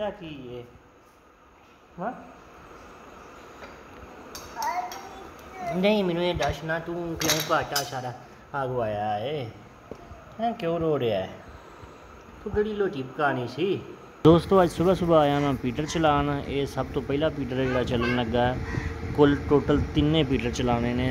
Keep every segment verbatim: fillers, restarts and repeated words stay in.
पता की है हाँ नहीं मैनू ये दस ना तू क्यों घाटा सारा आगवाया है हैं क्यों रो रहा है तू गड़ी लोटी पकानी सी। दोस्तों अज सुबह सुबह आया मैं पीटर चलान। ये सब तो पहला पीटर है जो चलन लगा है। कुल टोटल तिने पीटर चलाने ने।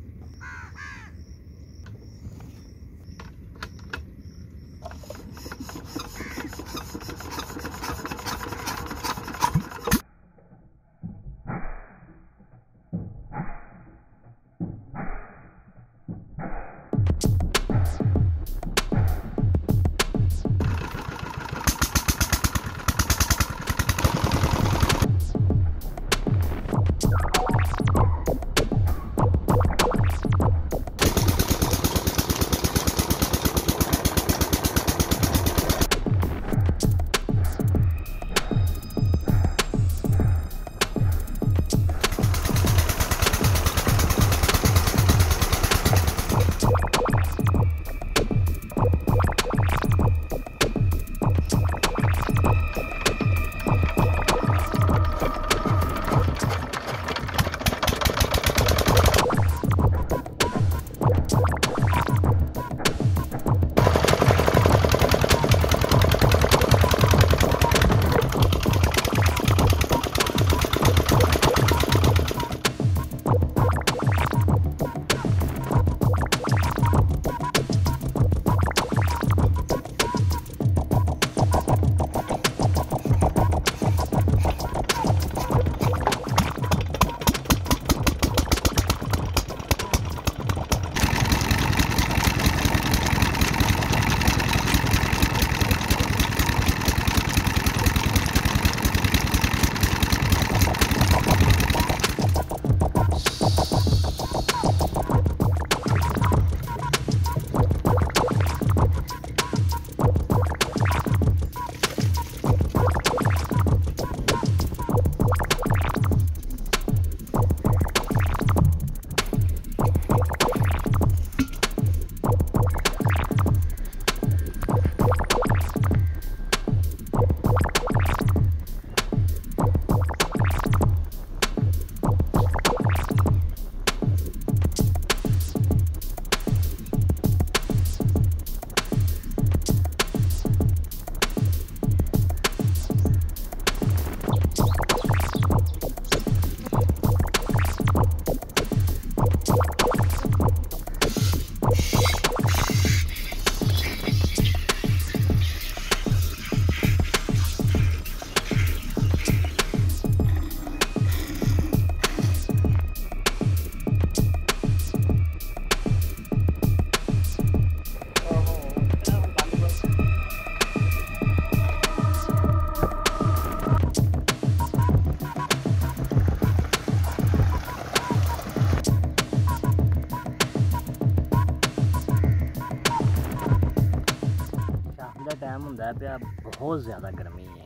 टाइम होंदा पिया बहुत ज़्यादा गर्मी है।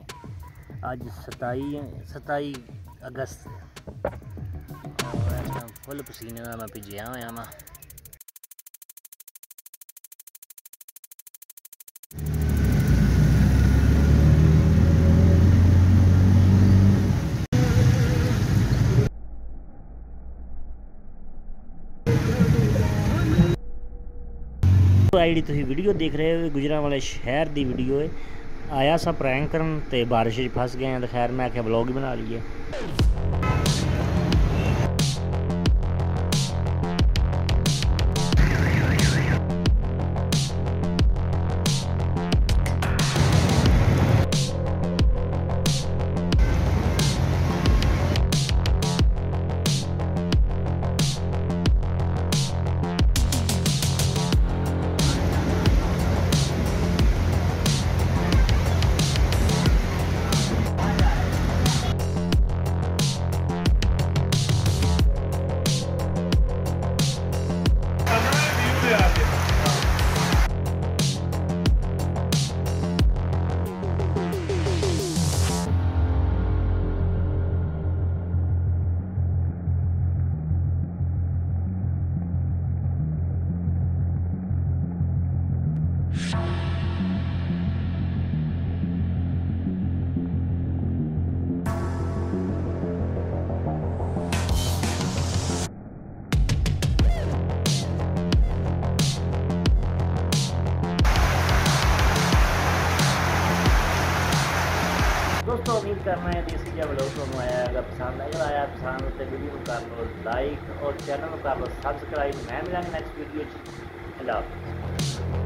अज सताई सताई अगस्त और फुल पसीने में मैं भिजया होया वा। आई डी वीडियो देख रहे हो गुजरांवाला शहर की वीडियो है। आया सा प्रैंक करन ते बारिश फस गए हैं तो खैर मैं आख्या ब्लॉग ही बना लीए। मेरा व्लॉग ਤੁਹਾਨੂੰ ਆਇਆ ਹੈਗਾ पसंद अगर आया पसंद तो वीडियो कर लो लाइक और चैनल कर लो सब्सक्राइब। मैं मिलांगे नैक्सट वीडियो। अल्लाह हाफिज़।